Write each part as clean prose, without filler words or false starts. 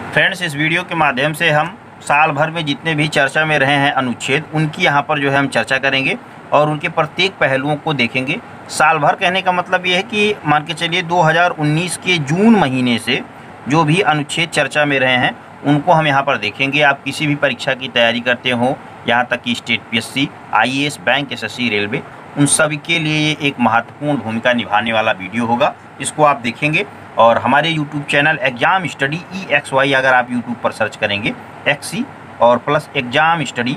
Friends, इस video के माध्यम से हम साल भर में जितने भी चर्चा में रहे हैं अनुच्छेद, उनकी यहाँ पर जो है हम चर्चा करेंगे और उनके प्रत्येक पहलुओं को देखेंगे। साल भर कहने का मतलब ये है कि मान के चलिए 2019 के जून महीने से जो भी अनुच्छेद चर्चा में रहे हैं उनको हम यहाँ पर देखेंगे। आप किसी भी परीक्षा की तैयारी करते हो, यहाँ तक कि state PSC, IAS, bank, SSC, railway, उन सभी के लिए ये एक महत्वपूर्ण भूमिका निभाने वाला वीडियो होगा। इसको आप देखेंगे और हमारे YouTube channel exam study EXY, अगर आप यूट्यूब पर सर्च करेंगे XE और प्लस एग्जाम स्टडी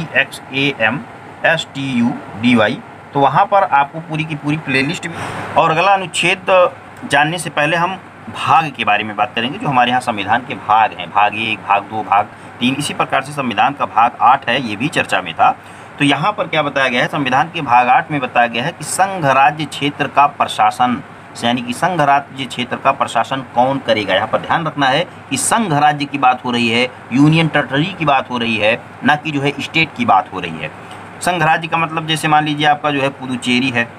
EXAMSTUDY, तो वहाँ पर आपको पूरी की पूरी प्लेलिस्ट भी। और अगला अनुच्छेद जानने से पहले हम भाग के बारे में बात करेंगे। जो हमारे यहाँ संविधान के भाग हैं, भाग 1, भाग 2, भाग 3, इसी प्रकार से संविधान का भाग 8 है, ये भी चर्चा में था। तो यहाँ पर क्या बताया गया है, संविधान के भाग 8 में बताया गया है कि संघ राज्य क्षेत्र का प्रशासन, यानी कि संघ राज्य क्षेत्र का प्रशासन कौन करेगा। यहाँ पर ध्यान रखना है कि संघ राज्य की बात हो रही है, यूनियन टेरिटरी की बात हो रही है, ना कि जो है स्टेट की बात हो रही है। संघ राज्य का मतलब जैसे मान लीजिए आपका जो है पुदुचेरी है,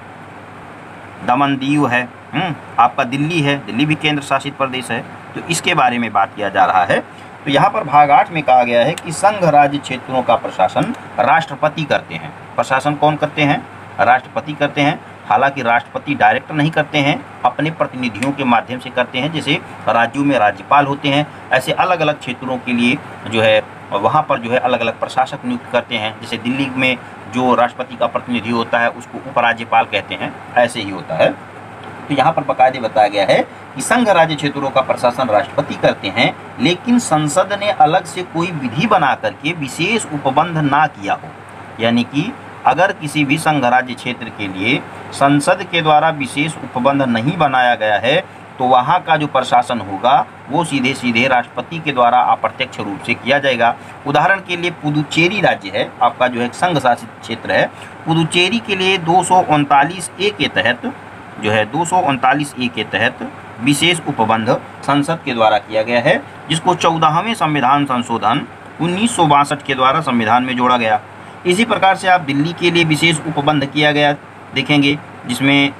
दमन दीव है, आपका दिल्ली है, दिल्ली भी केंद्र शासित प्रदेश है, तो इसके बारे में बात किया जा रहा है। तो यहाँ पर भाग 8 में कहा गया है कि संघ राज्य क्षेत्रों का प्रशासन राष्ट्रपति करते हैं। प्रशासन कौन करते हैं? राष्ट्रपति करते हैं। हालांकि राष्ट्रपति डायरेक्ट नहीं करते हैं, अपने प्रतिनिधियों के माध्यम से करते हैं। जैसे राज्यों में राज्यपाल होते हैं, ऐसे अलग अलग क्षेत्रों के लिए जो है वहाँ पर जो है अलग अलग प्रशासक नियुक्त करते हैं। जैसे दिल्ली में जो राष्ट्रपति का प्रतिनिधि होता है उसको उपराज्यपाल कहते हैं, ऐसे ही होता है। तो यहाँ पर बाकायदे बताया गया है कि संघ राज्य क्षेत्रों का प्रशासन राष्ट्रपति करते हैं, लेकिन संसद ने अलग से कोई विधि बना करके विशेष उपबंध ना किया हो। यानी कि अगर किसी भी संघ राज्य क्षेत्र के लिए संसद के द्वारा विशेष उपबंध नहीं बनाया गया है तो वहाँ का जो प्रशासन होगा वो सीधे सीधे राष्ट्रपति के द्वारा अप्रत्यक्ष रूप से किया जाएगा। उदाहरण के लिए पुदुचेरी राज्य है, आपका जो है संघ शासित क्षेत्र है। पुदुचेरी के लिए 239A के तहत जो है 239A के तहत विशेष उपबंध संसद के द्वारा किया गया है, जिसको 14वें संविधान संशोधन 1962 के द्वारा संविधान में जोड़ा गया। इसी प्रकार से आप दिल्ली के लिए विशेष उपबंध किया गया देखेंगे, जिसमें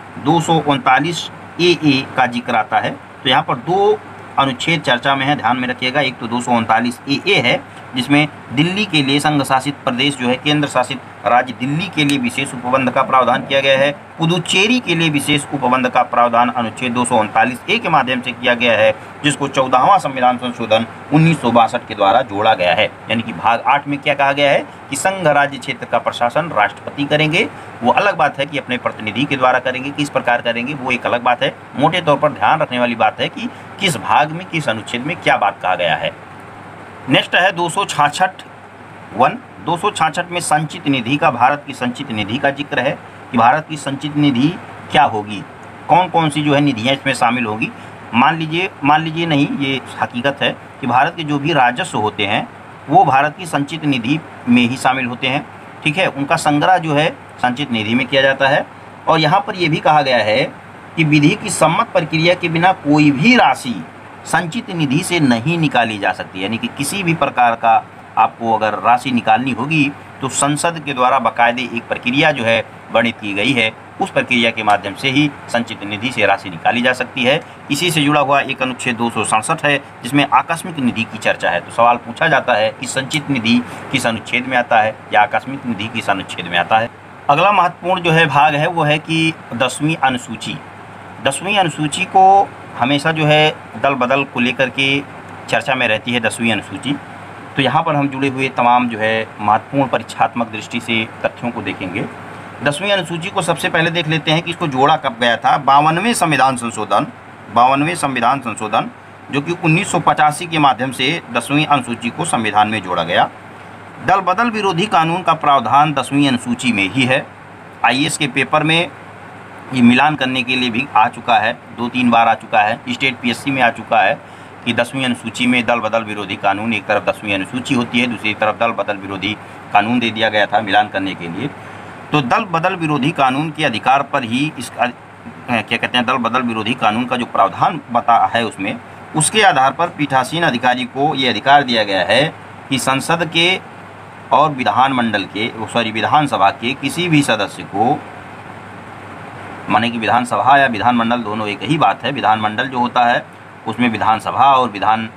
239AA का जिक्र आता है। तो यहाँ पर दो अनुच्छेद चर्चा में है, ध्यान में रखिएगा। एक तो 239AA है, जिसमें दिल्ली के लिए संघ शासित प्रदेश जो है केंद्र शासित राज्य दिल्ली के लिए विशेष उपबंध का प्रावधान किया गया है। पुदुचेरी के लिए विशेष उपबंध का प्रावधान अनुच्छेद 239A के माध्यम से किया गया है, जिसको 14वां संविधान संशोधन 1962 के द्वारा जोड़ा गया है। यानी कि भाग 8 में क्या कहा गया है कि संघ राज्य क्षेत्र का प्रशासन राष्ट्रपति करेंगे। वो अलग बात है कि अपने प्रतिनिधि के द्वारा करेंगे, किस प्रकार करेंगे वो एक अलग बात है। मोटे तौर पर ध्यान रखने वाली बात है कि किस भाग में, किस अनुच्छेद में क्या बात कहा गया है। नेक्स्ट है 266 में संचित निधि का, भारत की संचित निधि का जिक्र है कि भारत की संचित निधि क्या होगी, कौन कौन सी जो है निधियाँ इसमें शामिल होगी। मान लीजिए नहीं, ये हकीकत है कि भारत के जो भी राजस्व होते हैं वो भारत की संचित निधि में ही शामिल होते हैं। ठीक है, उनका संग्रह जो है संचित निधि में किया जाता है। और यहाँ पर यह भी कहा गया है कि विधि की सम्मत प्रक्रिया के बिना कोई भी राशि संचित निधि से नहीं निकाली जा सकती। यानी कि किसी भी प्रकार का आपको अगर राशि निकालनी होगी तो संसद के द्वारा बाकायदे एक प्रक्रिया जो है वर्णित की गई है, उस प्रक्रिया के माध्यम से ही संचित निधि से राशि निकाली जा सकती है। इसी से जुड़ा हुआ एक अनुच्छेद 267 है, जिसमें आकस्मिक निधि की चर्चा है। तो सवाल पूछा जाता है कि संचित निधि किस अनुच्छेद में आता है या आकस्मिक निधि किस अनुच्छेद में आता है। अगला महत्वपूर्ण जो है भाग है वो है कि 10वीं अनुसूची। 10वीं अनुसूची को हमेशा जो है दल बदल को लेकर के चर्चा में रहती है 10वीं अनुसूची। तो यहाँ पर हम जुड़े हुए तमाम जो है महत्वपूर्ण परीक्षात्मक दृष्टि से तथ्यों को देखेंगे। 10वीं अनुसूची को सबसे पहले देख लेते हैं कि इसको जोड़ा कब गया था। 52वें संविधान संशोधन जो कि 1985 के माध्यम से 10वीं अनुसूची को संविधान में जोड़ा गया। दल बदल विरोधी कानून का प्रावधान 10वीं अनुसूची में ही है। आईएएस के पेपर में ये मिलान करने के लिए भी आ चुका है, 2-3 बार आ चुका है। स्टेट पीएससी में आ चुका है कि 10वीं अनुसूची में दल बदल विरोधी कानून, एक तरफ 10वीं अनुसूची होती है, दूसरी तरफ दल बदल विरोधी कानून दे दिया गया था मिलान करने के लिए। तो दल बदल विरोधी कानून के अधिकार पर ही इसका क्या कहते हैं, दल बदल विरोधी कानून का जो प्रावधान बता है उसमें, उसके आधार पर पीठासीन अधिकारी को ये अधिकार दिया गया है कि संसद के और विधानसभा के किसी भी सदस्य को, माने कि विधानसभा या विधानमंडल दोनों एक ही बात है। विधानमंडल जो होता है उसमें विधानसभा और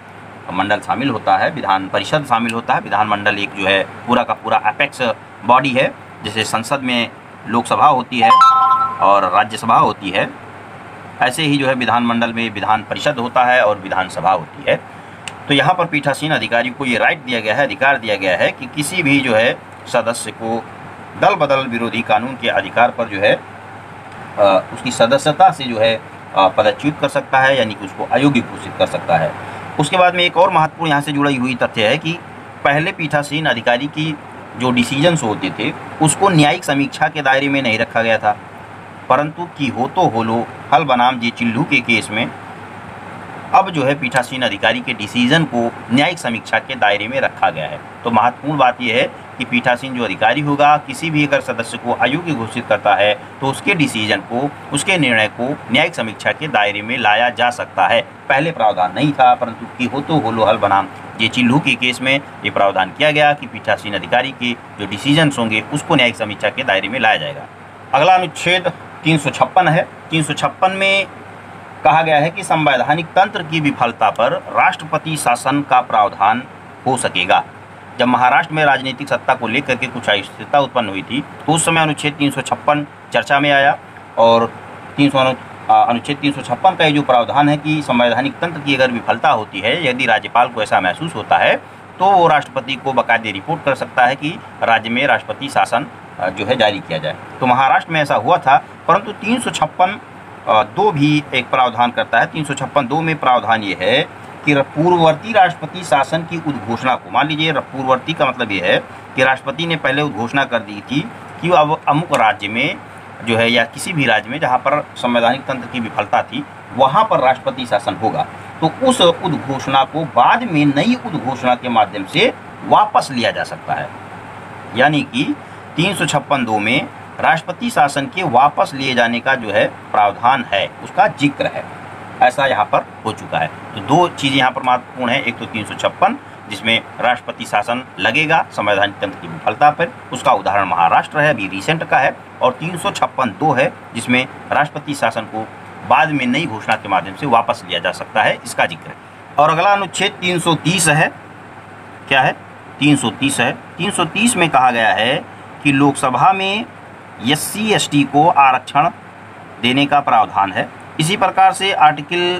मंडल शामिल होता है, विधान परिषद शामिल होता है। विधानमंडल एक जो है पूरा का पूरा अपेक्स बॉडी है, जैसे संसद में लोकसभा होती है और राज्यसभा होती है, ऐसे ही जो है विधानमंडल में विधान परिषद होता है और विधानसभा होती है। तो यहाँ पर पीठासीन अधिकारी को ये राइट दिया गया है, अधिकार दिया गया है कि किसी भी जो है सदस्य को दल बदल विरोधी कानून के अधिकार पर जो है उसकी सदस्यता से जो है पदच्युत कर सकता है, यानी कि उसको अयोग्य घोषित कर सकता है। उसके बाद में एक और महत्वपूर्ण यहाँ से जुड़ी हुई तथ्य है कि पहले पीठासीन अधिकारी की जो डिसीजंस होते थे उसको न्यायिक समीक्षा के दायरे में नहीं रखा गया था, परंतु की हो तो होलो हल बनाम जे चिल्लू के केस में अब जो है पीठासीन अधिकारी के डिसीजन को न्यायिक समीक्षा के दायरे में रखा गया है। तो महत्वपूर्ण बात यह है कि पीठासीन जो अधिकारी होगा किसी भी अगर सदस्य को अयोग्य घोषित करता है तो उसके डिसीजन को, उसके निर्णय को न्यायिक समीक्षा के दायरे में लाया जा सकता है। पहले प्रावधान नहीं था, परंतु की हो तो होलो हल बनाम जे चिल्लू के केस में ये प्रावधान किया गया कि पीठासीन अधिकारी के जो डिसीजंस होंगे उसको न्यायिक समीक्षा के दायरे में लाया जाएगा। अगला अनुच्छेद 356 है। 356 में कहा गया है कि संवैधानिक तंत्र की विफलता पर राष्ट्रपति शासन का प्रावधान हो सकेगा। जब महाराष्ट्र में राजनीतिक सत्ता को लेकर के कुछ अस्थिरता उत्पन्न हुई थी तो उस समय अनुच्छेद 356 चर्चा में आया और अनुच्छेद 356 का ये जो प्रावधान है कि संवैधानिक तंत्र की अगर विफलता होती है, यदि राज्यपाल को ऐसा महसूस होता है तो वो राष्ट्रपति को बाकायदे रिपोर्ट कर सकता है कि राज्य में राष्ट्रपति शासन जो है जारी किया जाए। तो महाराष्ट्र में ऐसा हुआ था, परंतु 356(2) भी एक प्रावधान करता है। 356(2) में प्रावधान ये है कि पूर्ववर्ती राष्ट्रपति शासन की उद्घोषणा को, मान लीजिए पूर्ववर्ती का मतलब ये है कि राष्ट्रपति ने पहले उद्घोषणा कर दी थी कि अब अमुक राज्य में जो है या किसी भी राज्य में जहाँ पर संवैधानिक तंत्र की विफलता थी वहाँ पर राष्ट्रपति शासन होगा, तो उस उद्घोषणा को बाद में नई उद्घोषणा के माध्यम से वापस लिया जा सकता है। यानी कि 356(2) में राष्ट्रपति शासन के वापस लिए जाने का जो है प्रावधान है, उसका जिक्र है, ऐसा यहाँ पर हो चुका है। तो दो चीज़ें यहाँ पर महत्वपूर्ण है, एक तो 356 जिसमें राष्ट्रपति शासन लगेगा संवैधानिक तंत्र की विफलता पर, उसका उदाहरण महाराष्ट्र है, अभी रिसेंट का है, और 356(2) है जिसमें राष्ट्रपति शासन को बाद में नई घोषणा के माध्यम से वापस लिया जा सकता है, इसका जिक्र है। और अगला अनुच्छेद 330 है। क्या है? 330 है। 330 में कहा गया है कि लोकसभा में SC/ST को आरक्षण देने का प्रावधान है। इसी प्रकार से आर्टिकल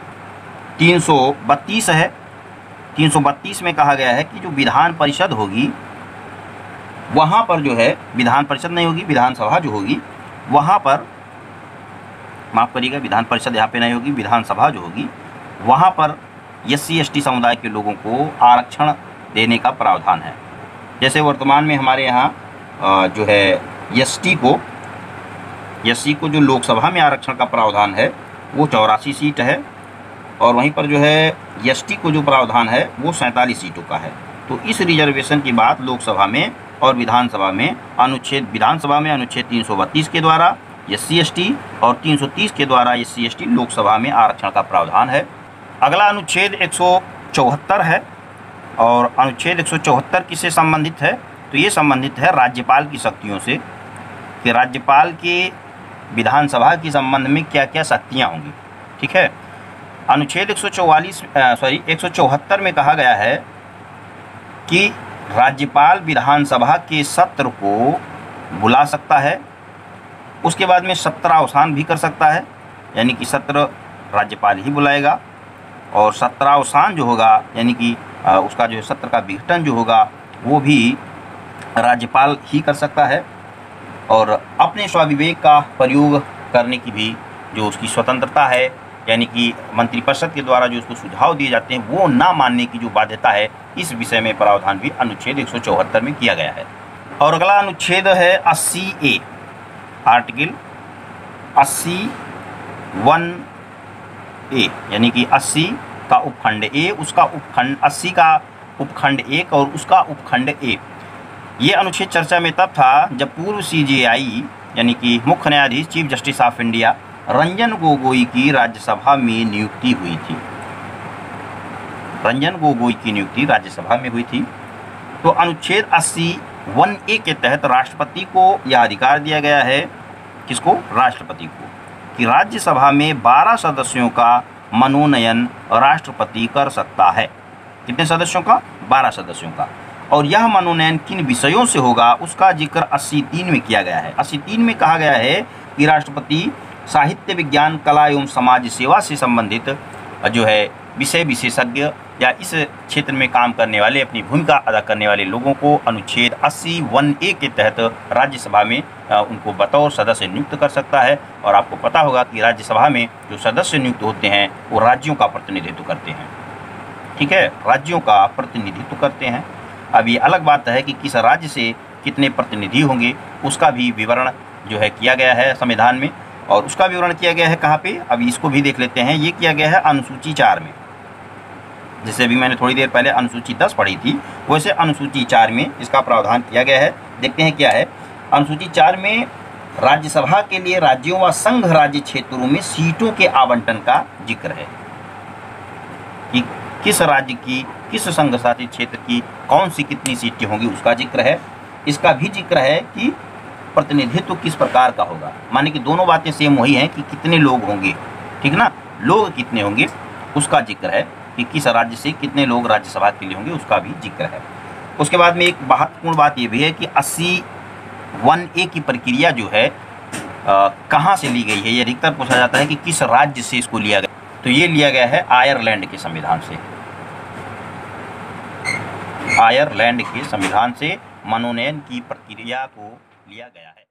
332 है। 332 में कहा गया है कि जो विधान परिषद होगी वहाँ पर जो है, विधान परिषद नहीं होगी, विधानसभा जो होगी वहाँ पर, माफ़ करिएगा, विधान परिषद यहाँ पे नहीं होगी, विधानसभा जो होगी वहाँ पर SC/ST समुदाय के लोगों को आरक्षण देने का प्रावधान है। जैसे वर्तमान में हमारे यहाँ जो है SC को जो लोकसभा में आरक्षण का प्रावधान है वो 84 सीट है, और वहीं पर जो है ST को जो प्रावधान है वो 47 सीटों का है। तो इस रिजर्वेशन की बात लोकसभा में और विधानसभा में विधानसभा में अनुच्छेद 332 के द्वारा SC/ST और 330 के द्वारा SC/ST लोकसभा में आरक्षण का प्रावधान है। अगला अनुच्छेद 174 है, और अनुच्छेद 174 किससे संबंधित है? तो ये संबंधित है राज्यपाल की शक्तियों से, कि राज्यपाल के विधानसभा के संबंध में क्या क्या शक्तियाँ होंगी। ठीक है। अनुच्छेद 174 में कहा गया है कि राज्यपाल विधानसभा के सत्र को बुला सकता है, उसके बाद में सत्रावसान भी कर सकता है, यानी कि सत्र राज्यपाल ही बुलाएगा, और सत्रावसान जो होगा यानी कि उसका जो सत्र का विघटन जो होगा वो भी राज्यपाल ही कर सकता है, और अपने स्वविवेक का प्रयोग करने की भी जो उसकी स्वतंत्रता है, यानी कि मंत्रिपरिषद के द्वारा जो उसको सुझाव दिए जाते हैं वो ना मानने की जो बाध्यता है, इस विषय में प्रावधान भी अनुच्छेद 174 में किया गया है। और अगला अनुच्छेद है 80A, आर्टिकल 81A, यानी कि 80 का उपखंड ए, उसका उपखंड 80 का उपखंड 1 और उसका उपखंड ए। ये अनुच्छेद चर्चा में तब था जब पूर्व CJI यानी कि मुख्य न्यायाधीश chief justice of India Ranjan Gogoi की राज्यसभा में नियुक्ति हुई थी। रंजन गोगोई की नियुक्ति राज्यसभा में हुई थी। तो अनुच्छेद 80(1)A के तहत राष्ट्रपति को यह अधिकार दिया गया है, किसको? राष्ट्रपति को, कि राज्यसभा में 12 सदस्यों का मनोनयन राष्ट्रपति कर सकता है। कितने सदस्यों का? 12 सदस्यों का। और यह मनोनयन किन विषयों से होगा उसका जिक्र 80(3) में किया गया है। 80(3) में कहा गया है कि राष्ट्रपति साहित्य, विज्ञान, कला एवं समाज सेवा से संबंधित जो है विषय विशेषज्ञ या इस क्षेत्र में काम करने वाले, अपनी भूमिका अदा करने वाले लोगों को अनुच्छेद 80(1)(a) के तहत राज्यसभा में उनको बतौर सदस्य नियुक्त कर सकता है। और आपको पता होगा कि राज्यसभा में जो सदस्य नियुक्त होते हैं वो राज्यों का प्रतिनिधित्व करते हैं। ठीक है, राज्यों का प्रतिनिधित्व करते हैं। अब ये अलग बात है कि किस राज्य से कितने प्रतिनिधि होंगे, उसका भी विवरण जो है किया गया है संविधान में। और उसका विवरण किया गया है कहाँ पे? अभी इसको भी देख लेते हैं। ये किया गया है अनुसूची 4 में। जैसे अभी मैंने थोड़ी देर पहले अनुसूची 10 पढ़ी थी, वैसे अनुसूची 4 में इसका प्रावधान किया गया है। देखते हैं क्या है। अनुसूची 4 में राज्यसभा के लिए राज्यों व संघ राज्य क्षेत्रों में सीटों के आवंटन का जिक्र है कि किस राज्य की, किस संघ शासित क्षेत्र की कौन सी कितनी सीटें होंगी, उसका जिक्र है। इसका भी जिक्र है कि प्रतिनिधित्व किस प्रकार का होगा, माने कि दोनों बातें सेम वही हैं कि कितने लोग होंगे, ठीक ना, लोग कितने होंगे उसका जिक्र है कि किस राज्य से कितने लोग राज्यसभा के लिए होंगे, उसका भी जिक्र है। उसके बाद में एक महत्वपूर्ण बात ये भी है कि 80(1)(a) की प्रक्रिया जो है कहाँ से ली गई है। ये अधिकतर पूछा जाता है कि किस राज्य से इसको लिया गया, तो ये लिया गया है आयरलैंड के संविधान से। आयरलैंड के संविधान से मनोनयन की प्रक्रिया को लिया गया है।